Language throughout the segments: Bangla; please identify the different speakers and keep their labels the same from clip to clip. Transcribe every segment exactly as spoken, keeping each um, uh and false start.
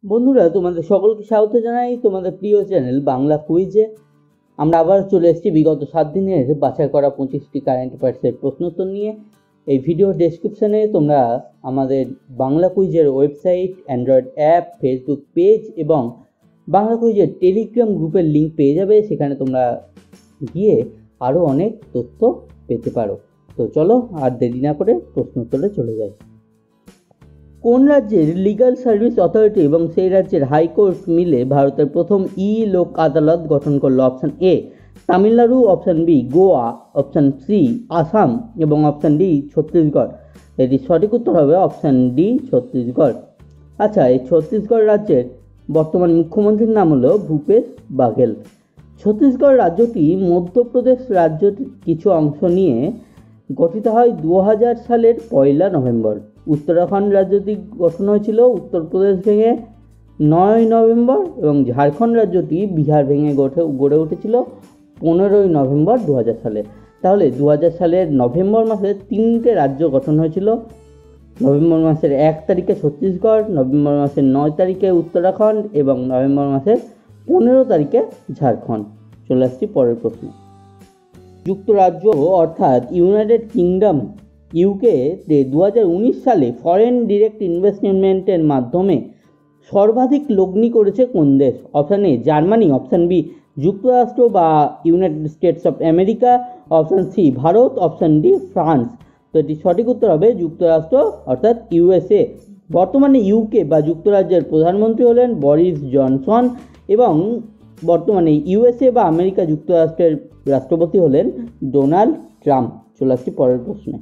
Speaker 1: বন্ধুরা, তোমাদের সকলকে স্বাগত জানাই তোমাদের প্রিয় চ্যানেল বাংলা কুইজে। আমরা আবার চলে এসেছি বিগত সাত দিনের বাছাই করা পঁচিশটি কারেন্ট অ্যাফেয়ার্সের প্রশ্নোত্তর নিয়ে। এই ভিডিওর ডেসক্রিপশানে তোমরা আমাদের বাংলা কুইজের website, Android app, Facebook page এবং বাংলা কুইজের টেলিগ্রাম গ্রুপের লিঙ্ক পেয়ে যাবে। সেখানে তোমরা গিয়ে আরও অনেক তথ্য পেতে পারো। তো চলো আর দেরি না করে প্রশ্নোত্তরে চলে যাই। কোন রাজ্যের লিগাল সার্ভিস অথরিটি এবং সেই রাজ্যের হাইকোর্ট মিলে ভারতের প্রথম ই লোক আদালত গঠন করলো? Option A Tamil Nadu, option B Goa, option C Assam এবং অপশান ডি ছত্তিশগড়। এটি সঠিক উত্তর হবে অপশান ডি ছত্তিশগড়। আচ্ছা, এই ছত্তিশগড় রাজ্যের বর্তমান মুখ্যমন্ত্রীর নাম হলো ভূপেশ বাঘেল। ছত্তিশগড় রাজ্যটি মধ্যপ্রদেশ রাজ্যটির কিছু অংশ নিয়ে গঠিত হয় দু হাজার সালের পয়লা নভেম্বর। উত্তরাখণ্ড রাজ্যটি গঠন হয়েছিল উত্তরপ্রদেশ ভেঙে নয় নভেম্বর এবং ঝাড়খণ্ড রাজ্যটি বিহার ভেঙে গঠে গড়ে উঠেছিল পনেরোই নভেম্বর দু হাজার সালে। তাহলে দু হাজার সালের নভেম্বর মাসে তিনটে রাজ্য গঠন হয়েছিল। নভেম্বর মাসের এক তারিখে ছত্তিশগড়, নভেম্বর মাসের নয় তারিখে উত্তরাখণ্ড এবং নভেম্বর মাসের পনেরো তারিখে ঝাড়খণ্ড। চলে আসছি পরের প্রশ্ন। যুক্তরাজ্য অর্থাৎ ইউনাইটেড কিংডম ইউকে দু হাজার উনিশ সালে ফরেন ডিরেক্ট ইনভেস্টমেন্টের মাধ্যমে সর্বাধিক লগ্নি করেছে কোন দেশ? Option A Germany, option B যুক্তরাষ্ট্র বা United States of America, option C Bharat, option D France. তো এটি সঠিক উত্তর হবে যুক্তরাষ্ট্র অর্থাৎ ইউএসএ। বর্তমানে ইউকে বা যুক্তরাজ্যের প্রধানমন্ত্রী হলেন বরিস জনসন এবং বর্তমানে ইউএসএ বা আমেরিকা যুক্তরাষ্ট্রের রাষ্ট্রপতি হলেন ডোনাল্ড ট্রাম্প। চলে আসছি পরের প্রশ্নে।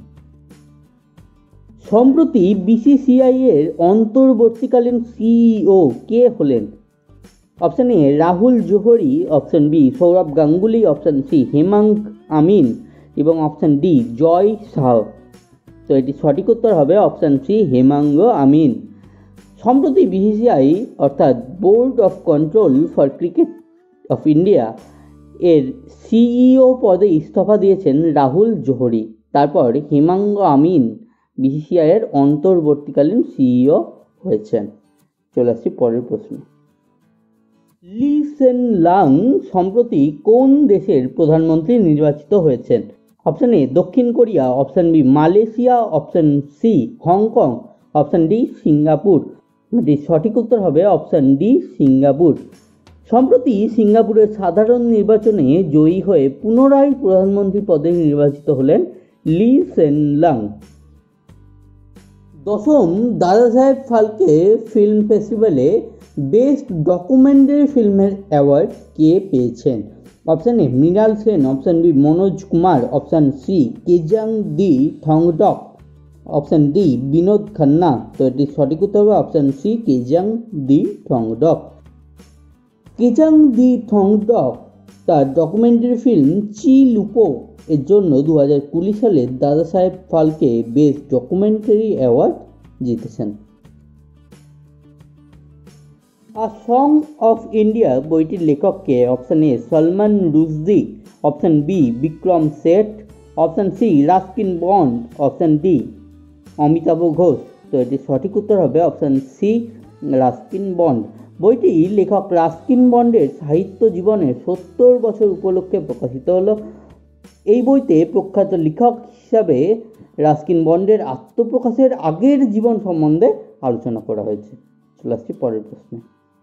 Speaker 1: সম্প্রতি বিসিসিআই এর অন্তর্বর্তীকালীন সিইও কে হলেন? Option A Rahul Johri, option B Sourav Ganguly, option C Hemang Amin এবং অপশান ডি জয় শাহ। তো এটি সঠিক উত্তর হবে অপশান সি হেমাঙ্গ আমিন। সম্প্রতি বিসিসিআই অর্থাৎ board of control for cricket of India এর সিইও পদে ইস্তফা দিয়েছেন রাহুল জোহরি। তারপর হেমাঙ্গ আমিন বিসিসিআই এর অন্তর্বর্তীকালীন সিইও হয়েছেন। চলে আসছি পরের প্রশ্ন। লি সেন লাং সম্প্রতি কোন দেশের প্রধানমন্ত্রী নির্বাচিত হয়েছেন? অপশান এ দক্ষিণ Korea, option B Malaysia, option C Hong Kong, option D Singapore. এটি সঠিক উত্তর হবে অপশান ডি সিঙ্গাপুর। সম্প্রতি সিঙ্গাপুরের সাধারণ নির্বাচনে জয়ী হয়ে পুনরায় প্রধানমন্ত্রী পদে নির্বাচিত হলেন লি সেন লাং। দশম দাদাসাহেব ফালকে ফিল্ম ফেস্টিভ্যালে বেস্ট ডকুমেন্টারি ফিল্মের অ্যাওয়ার্ড কে পেয়েছেন? Option A Mrinal Sen, option B Manoj Kumar, option C Kezang D Thongdok, option D Vinod Khanna. তো এটি সঠিক উত্তর হবে অপশান সি কেজাং দি থংডক। কেজাং দি থংডক তার ডকুমেন্টারি ফিল্ম চি লুপো এর জন্য দু হাজার কুড়ি সালে দাদা সাহেব ফালকে বেস্ট ডকুমেন্টারি অ্যাওয়ার্ড জিতেছেন। আ সং অফ ইন্ডিয়া বইটির লেখককে? Option A Salman Rushdie, option B Vikram Seth, option C Ruskin Bond, option D Amitav Ghosh. তো এটি সঠিক উত্তর হবে অপশান সি রাস্কিন বন্ড। বইটি লেখক রাস্কিন বন্ডের সাহিত্য জীবনের সত্তর বছর উপলক্ষে প্রকাশিত হলো। এই বইতে প্রখ্যাত লেখক হিসাবে রাস্কিন বন্ডের আত্মপ্রকাশের আগের জীবন সম্বন্ধে আলোচনা করা হয়েছে। চলে আসছি পরের প্রশ্নে।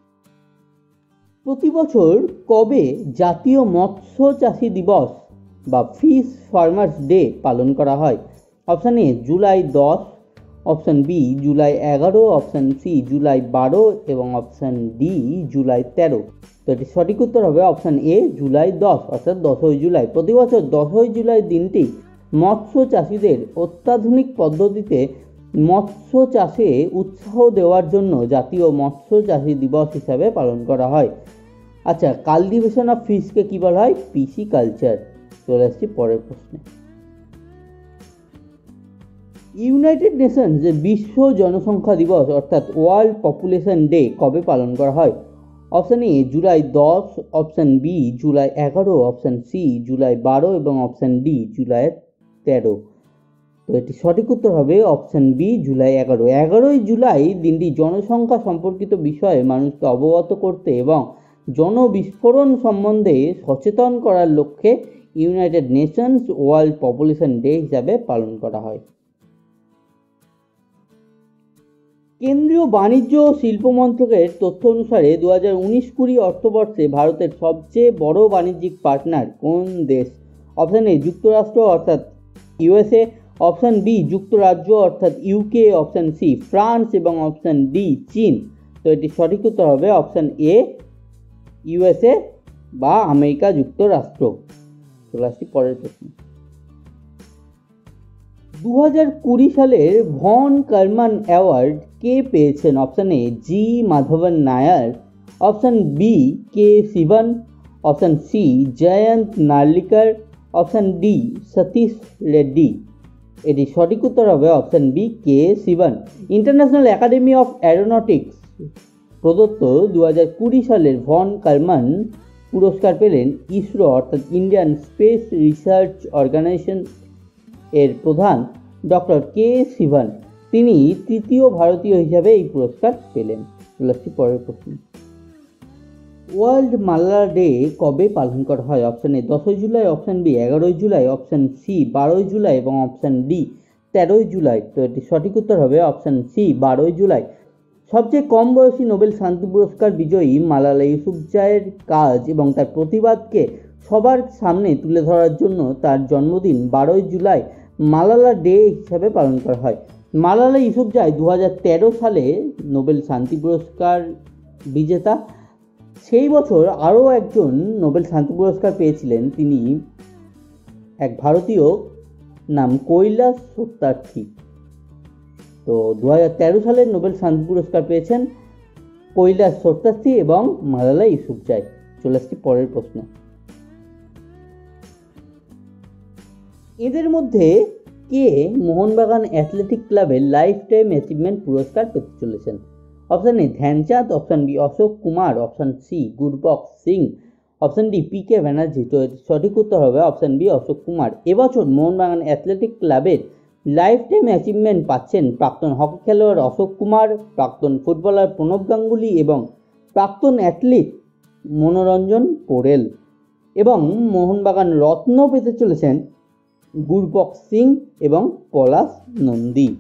Speaker 1: প্রতি বছর কবে জাতীয় মৎস্য চাষী দিবস বা ফিশ ফার্মার্স ডে পালন করা হয়? অপশান এ জুলাই দশ, অপশান বি জুলাই এগারো, অপশান সি জুলাই বারো এবং অপশান ডি জুলাই তেরো। তো এটি সঠিক উত্তর হবে অপশান এ জুলাই দশ অর্থাৎ দশই জুলাই। প্রতি বছর দশই জুলাই দিনটি মৎস্য চাষিদের অত্যাধুনিক পদ্ধতিতে মৎস্য চাষে উৎসাহ দেওয়ার জন্য জাতীয় মৎস্য চাষী দিবস হিসাবে পালন করা হয়। আচ্ছা, কাল্টিভেশন অফ ফিশকে কী বলা হয়? Pisciculture. চলে আসছি পরের প্রশ্নে। ইউনাইটেড নেশনস বিশ্ব জনসংখ্যা দিবস অর্থাৎ ওয়ার্ল্ড পপুলেশন ডে কবে পালন করা হয়? অপশান এ জুলাই দশ, অপশান বি জুলাই এগারো, অপশান সি জুলাই বারো এবং অপশান ডি জুলাই তেরো। তো এটি সঠিক উত্তর হবে অপশন বি জুলাই এগারো। এগারোই জুলাই দিনটি জনসংখ্যা সম্পর্কিত বিষয়ে মানুষকে অবগত করতে এবং জনবিস্ফোরণ সম্বন্ধে সচেতন করার লক্ষ্যে United Nations world population day হিসাবে পালন করা হয়। কেন্দ্রীয় বাণিজ্য ও শিল্প মন্ত্রকের তথ্য অনুসারে দু হাজার উনিশ কুড়ি অর্থবর্ষে ভারতের সবচেয়ে বড় বাণিজ্যিক পার্টনার কোন দেশ? অপশন এ যুক্তরাষ্ট্র অর্থাৎ ইউএসএ, অপশন বি যুক্তরাজ্য অর্থাৎ ইউকে, অপশন সি ফ্রান্স এবং অপশন ডি চীন। তো এটি সঠিক উত্তর হবে অপশন এ ইউএসএ বা আমেরিকা যুক্তরাষ্ট্র। চলে আসছি পরের প্রশ্ন। দু হাজার কুড়ি সালের ভন কারমান অ্যাওয়ার্ড কে পেয়েছেন? Option A G Madhavan Nair, option B K Sivan, option C Jayant Narlikar, option D Satish Reddy. এটি সঠিক উত্তর হবে option B K Sivan. International academy of aeronautics প্রদত্ত দু হাজার কুড়ি সালের ভন কারমান পুরস্কার পেলেন ইসরো অর্থাৎ ইন্ডিয়ান স্পেস রিসার্চ অর্গানাইজেশন এর প্রধান ডক্টর কে শিবন। তিনি তৃতীয় ভারতীয় হিসাবে এই পুরস্কার পেলেন। পরের প্রশ্ন। ওয়ার্ল্ড মালালা ডে কবে পালন করা হয়? অপশন এ দশই জুলাই, অপশন বি এগারোই জুলাই, অপশন সি বারোই জুলাই এবং অপশন ডি তেরোই জুলাই। তো এটি সঠিক উত্তর হবে অপশন সি বারোই জুলাই। সবচেয়ে কম বয়সী নোবেল শান্তি পুরস্কার বিজয়ী মালালা ইউসুফজাইয়ের কাজ এবং তার প্রতিবাদকে সবার সামনে তুলে ধরার জন্য তার জন্মদিন বারোই জুলাই মালালা ডে হিসাবে পালন করা হয়। মালালা ইউসুফজাই দু হাজার তেরো সালে নোবেল শান্তি পুরস্কার বিজেতা। সেই বছর আরও একজন নোবেল শান্তি পুরস্কার পেয়েছিলেন, তিনি এক ভারতীয় নাম কৈলাস সত্যার্থী। তো দু হাজার তেরো সালের নোবেল শান্তি পুরস্কার পেয়েছেন কৈলাস সত্যার্থী এবং মালালা ইউসুফজাই। চলে আসছি পরের প্রশ্ন। এদের মধ্যে কে মোহনবাগান অ্যাথলেটিক ক্লাবের লাইফ টাইম অ্যাচিভমেন্ট পুরস্কার পেতে চলেছেন? Option A Dhyan Chand, option B Ashok Kumar, option C Gurbax Singh, option D P K Banerjee. তো সঠিক উত্তর হবে অপশন বি অশোক কুমার। এবছর মোহনবাগান অ্যাথলেটিক ক্লাবের লাইফ টাইম অ্যাচিভমেন্ট পাচ্ছেন প্রাক্তন হকি খেলোয়াড় অশোক কুমার, প্রাক্তন ফুটবলার প্রণব গাঙ্গুলি এবং প্রাক্তন অ্যাথলিট মনোরঞ্জন পোরেল। এবং মোহনবাগান রত্ন পেতে চলেছেন গুরবক্স সিং এবং পলাশ নন্দী।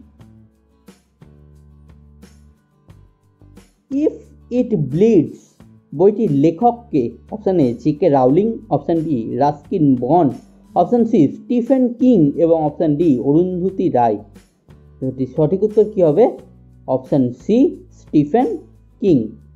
Speaker 1: ইফ ইট ব্লিডস বইটির লেখক কে? Option A J K Rowling, option B Ruskin Bond, option C Stephen King এবং অপশন ডি অরুন্ধতী রায়। এটি সঠিক উত্তর কি হবে? Option C Stephen King.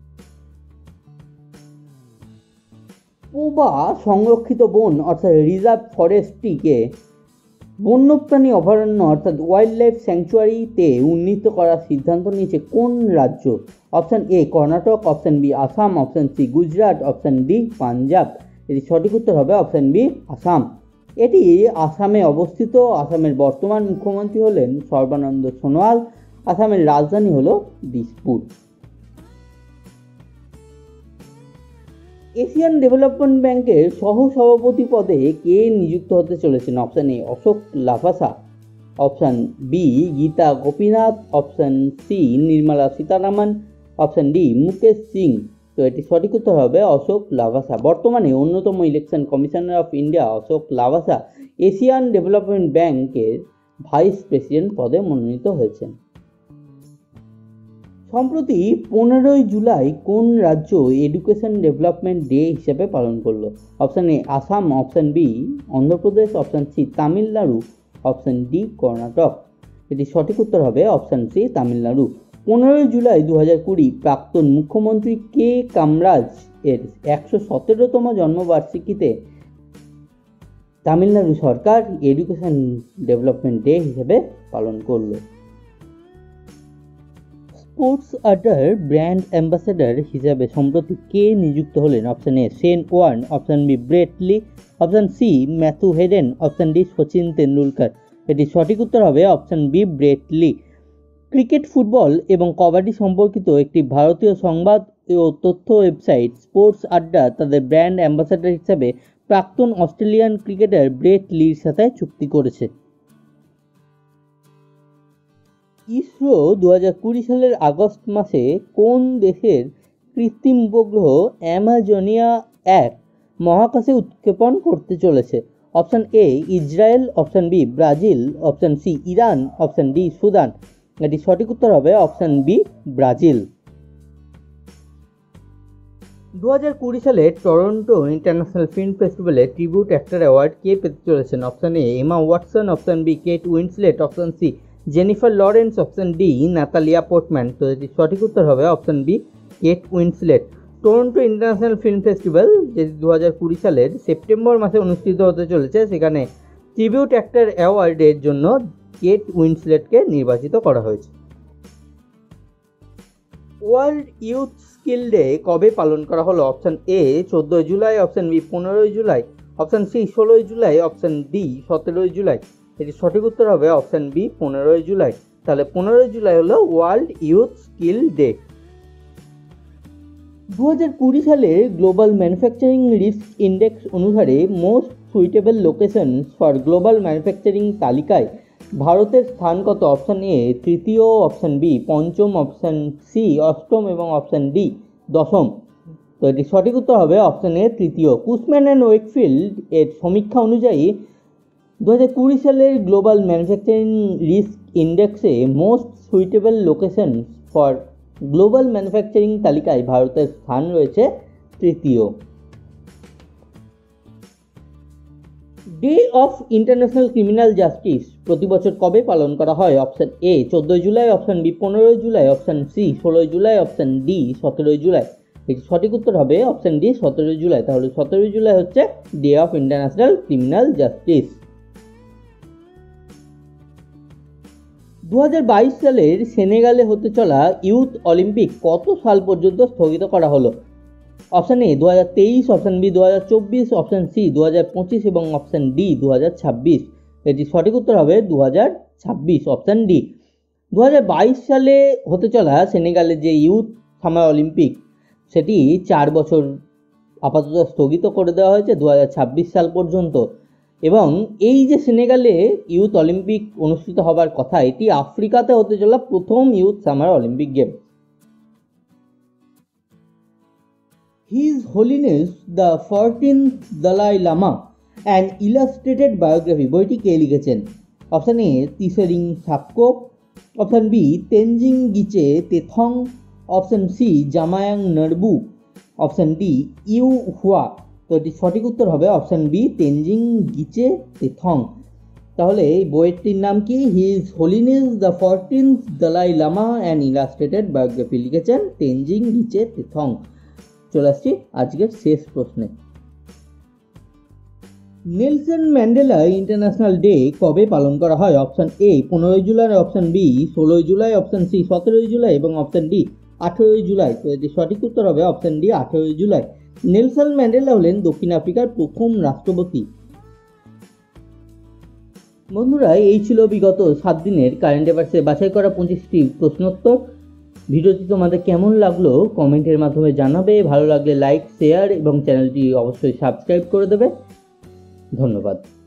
Speaker 1: Poba সংরক্ষিত বন অর্থাৎ রিজার্ভ ফরেস্টটিকে বন্যপ্রাণী অভয়ারণ্য অর্থাৎ ওয়াইল্ড লাইফ স্যাংচুয়ারিতে উন্নীত করার সিদ্ধান্ত নিয়েছে কোন রাজ্য? Option A Karnataka, option B Assam, option C Gujarat, option D Punjab. এটি সঠিক উত্তর হবে অপশন বি আসাম। এটি আসামে অবস্থিত। আসামের বর্তমান মুখ্যমন্ত্রী হলেন সর্বানন্দ সোনোয়াল। আসামের রাজধানী হল দিসপুর। এশিয়ান ডেভেলপমেন্ট ব্যাংকের সহ সভাপতি পদে কে নিযুক্ত হতে চলেছেন? Option A Ashok Lavasa, option B Gita Gopinath, option C Nirmala Sitharaman, option D Mukesh Singh. তো এটি সঠিক উত্তর হবে অশোক লাভাসা। বর্তমানে অন্যতম election commissioner of India Ashok Lavasa Asian development ব্যাংকের ভাইস প্রেসিডেন্ট পদে মনোনীত হয়েছেন। সম্প্রতি পনেরোই জুলাই কোন রাজ্য এডুকেশন ডেভেলপমেন্ট ডে হিসেবে পালন করলো? Option A Assam, option B Andhra Pradesh, option C Tamil Nadu, option D Karnataka. এটি সঠিক উত্তর হবে অপশন সি তামিলনাড়ু। পনেরোই জুলাই দু হাজার কুড়ি প্রাক্তন মুখ্যমন্ত্রী কে কামরাজ এর একশো সতেরোতম জন্মবার্ষিকীতে তামিলনাড়ু সরকার এডুকেশন ডেভেলপমেন্ট ডে হিসেবে পালন করলো। স্পোর্টস আড্ডার ব্র্যান্ড অ্যাম্বাসেডর হিসাবে সম্প্রতি কে নিযুক্ত হলেন? Option A Shane Warne, option B Brett Lee, option C Matthew Hayden, option D Sachin Tendulkar. এটি সঠিক উত্তর হবে option B Brett Lee. Cricket, football এবং কবাডি সম্পর্কিত একটি ভারতীয় সংবাদ ও তথ্য ওয়েবসাইট স্পোর্টস আড্ডা তাদের ব্র্যান্ড অ্যাম্বাসেডর হিসাবে প্রাক্তন অস্ট্রেলিয়ান ক্রিকেটার ব্রেট লির সাথে চুক্তি করেছে। ইসরো দু হাজার কুড়ি সালের আগস্ট মাসে কোন দেশের কৃত্রিম উপগ্রহ অ্যামাজনিয়া এক মহাকাশে উৎক্ষেপণ করতে চলেছে? Option A Israel, option B Brazil, option C Iran, option D Sudan. এটি সঠিক উত্তর হবে অপশান বি ব্রাজিল। দু হাজার কুড়ি সালে টরন্টো ইন্টারন্যাশনাল ফিল্ম ফেস্টিভ্যালে ট্রিবিউট অ্যাক্টর অ্যাওয়ার্ড কে পেতে চলেছেন? Option A Emma Watson, option B Kate Winslet, option C Jennifer Lawrence, option D Natalia Portman. তো এটি সঠিক উত্তর হবে option B Kate Winslet. Toronto international film festival যেটি দু হাজার কুড়ি সালের সেপ্টেম্বর মাসে অনুষ্ঠিত হতে চলেছে, সেখানে ট্রিবিউট অ্যাক্টর অ্যাওয়ার্ডের জন্য কেট উইন্সলেটকে নির্বাচিত করা হয়েছে। ওয়ার্ল্ড ইউথ স্কিল ডে কবে পালন করা হলো? অপশান এ চোদ্দোই জুলাই, অপশান বি পনেরোই জুলাই, অপশান সি ষোলোই জুলাই, অপশান ডি সতেরোই জুলাই। এটি সঠিক উত্তর হবে অপশান বি পনেরোই জুলাই। তাহলে পনেরোই জুলাই হলো ওয়ার্ল্ড ইউথ স্কিল ডে। দু হাজার কুড়ি সালের গ্লোবাল ম্যানুফ্যাকচারিং রিস্ক ইন্ডেক্স অনুসারে most suitable location for global manufacturing তালিকায় ভারতের স্থান কত? অপশান এ তৃতীয়, অপশান বি পঞ্চম, অপশান সি অষ্টম এবং অপশান ডি দশম। তো এটি সঠিক উত্তর হবে অপশান এ তৃতীয়। কুসম্যান অ্যান্ড ওয়েকফিল্ড এর সমীক্ষা অনুযায়ী দু হাজার কুড়ি সালের গ্লোবাল ম্যানুফ্যাকচারিং রিস্ক ইন্ডেক্সে most suitable location for global manufacturing তালিকায় ভারতের স্থান রয়েছে তৃতীয়। Day of international criminal justice প্রতি বছর কবে পালন করা হয়? অপশান এ চোদ্দোই জুলাই, অপশান বি পনেরোই জুলাই, অপশান সি ষোলোই জুলাই, অপশান ডি সতেরোই জুলাই। এটি সঠিক উত্তর হবে অপশান ডি সতেরোই জুলাই। তাহলে সতেরোই জুলাই হচ্ছে day of international criminal justice. দু হাজার বাইশ সালের সেনেগালে হতে চলা ইউথ অলিম্পিক কত সাল পর্যন্ত স্থগিত করা হলো? অপশান এ দু হাজার তেইশ, অপশান বি দু হাজার চব্বিশ, অপশান সি দু হাজার পঁচিশ এবং অপশান ডি দু হাজার ছাব্বিশ। এটি সঠিক উত্তর হবে দু হাজার ছাব্বিশ, অপশান ডি। দু হাজার বাইশ সালে হতে চলা সেনেগালের যে ইউথ সামার অলিম্পিক সেটি চার বছর আপাতত স্থগিত করে দেওয়া হয়েছে দু হাজার ছাব্বিশ সাল পর্যন্ত। এবং এই যে সেনেগালে ইউথ অলিম্পিক অনুষ্ঠিত হবার কথা, এটি আফ্রিকাতে হতে চলা প্রথম youth summer Olympic game. His Holiness the fourteenth Dalai Lama an illustrated biography বইটি কে লিখেছেন? Option A Tsering Shakya, option B Tenzin Geyche Tethong, option C Jamyang Norbu, option D Yu Hua. তো এটি সঠিক উত্তর হবে অপশান বি তেনজিং গিচে তেথং। তাহলে এই বইটির নাম কি? His holiness the fourteenth Dalai Lama an illustrated biography, লিখেছেন তেনজিং গিচে তেথং। চলে আসছি আজকের শেষ প্রশ্নে। নেলসন ম্যান্ডেলা ইন্টারন্যাশনাল ডে কবে পালন করা হয়? অপশান এ পনেরোই জুলাই, অপশান বি ষোলোই জুলাই, অপশান সি সতেরোই জুলাই এবং অপশান ডি আঠেরোই জুলাই। তো এটি সঠিক উত্তর হবে অপশান ডি আঠেরোই জুলাই। নেলসন ম্যান্ডেলা হলেন দক্ষিণ আফ্রিকার প্রথম রাষ্ট্রপতি। বন্ধুরা, এই ছিল বিগত সাত দিনের কারেন্ট অ্যাফেয়ার্সে বাছাই করা পঁচিশটি প্রশ্নোত্তর। ভিডিওটি তোমাদের কেমন লাগলো কমেন্টের মাধ্যমে জানাবে। ভালো লাগলে লাইক, শেয়ার এবং চ্যানেলটি অবশ্যই সাবস্ক্রাইব করে দেবে। ধন্যবাদ।